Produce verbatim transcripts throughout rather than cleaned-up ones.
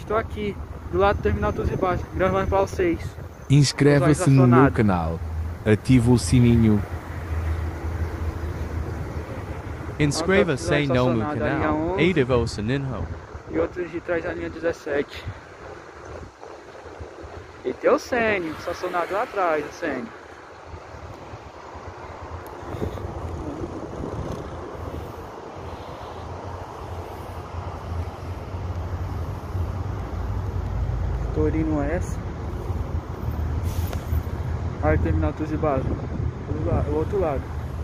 estou aqui, do lado do terminal Tuzi Baixo, gravando para vocês. Inscreva-se no meu canal. Ative o sininho. Inscreva-se no meu canal. Ative o sininho. E outros de trás da linha dezessete. E tem o Sênio, estacionado lá atrás, o Sênio. Torino S. Aí o terminal Tuzi Baixo. O outro lado.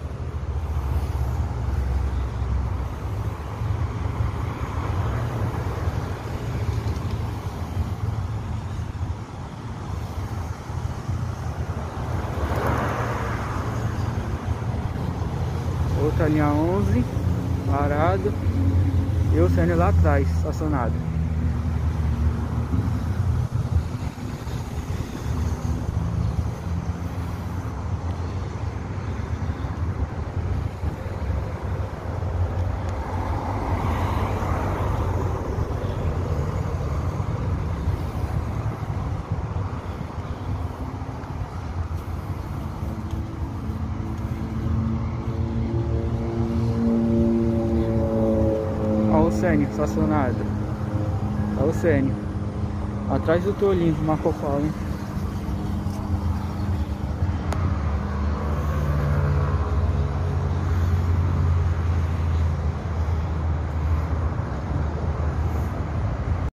Outra linha onze, parado. E o Sênio lá atrás, estacionado. Olha o Sênio estacionado. Olha o Sênio. Atrás do Tolinho, Marco Polo, hein?